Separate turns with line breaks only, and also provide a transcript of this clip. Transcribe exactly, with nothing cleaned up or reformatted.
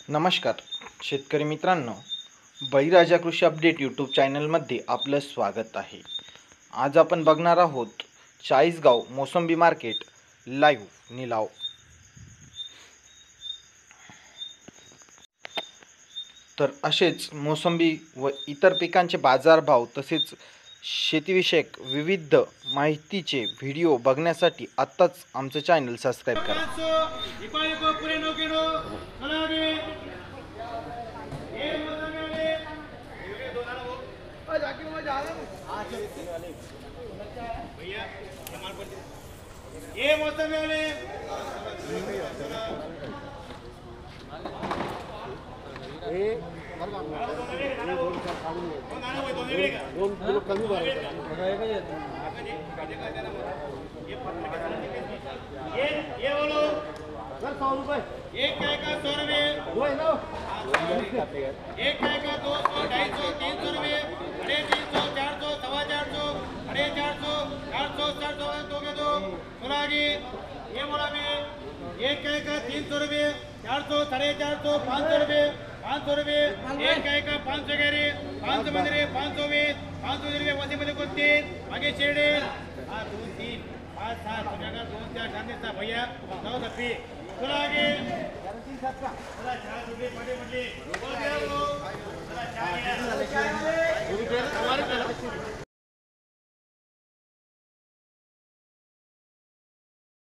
नमस्कार शेतकरी मित्रांनो, बळीराजा कृषी अपडेट यूट्यूब चॅनलमध्ये आपलं स्वागत आहे। आज आपण बघणार आहोत चाळीसगाव मोसंबी मार्केट लाईव्ह निलाव। तर असेच मोसंबी व इतर पिकांचे बाजारभाव तसेच शेतीविषयक विविध माहितीचे व्हिडिओ बघण्यासाठी आत्ताच आमचे चॅनल सबस्क्राइब करा।
ये मौसम वाले ये दोन किलो कमी ये ये बोलो सर सौ रुपये एक काय का सौ रुपये एक काय का दो सौ ढाई सौ तीन सौ रुपये अरे तीन सौ चार सौ सवा चार सौ अरे चार सौ चार सौ चार सौ दो के दो सुना की ये बोला भी एक काय का तीन सौ रुपये चार सौ साढ़े चार सौ पाँच सौ रुपये पाँच सौ रुपये एक काय का पाँच सौ गैरी पाँच सौ मंदिर पाँच सौ बीस पाँच सौ रुपये वसी मध्ये को तीन आगे शेडे हाँ दोन तीन पाँच सात जगह दोन चार शांति सा भैया नौ दफी सुना आगे चला चार रुपये पड़े पड़े बोल गया वो चला चार हमारे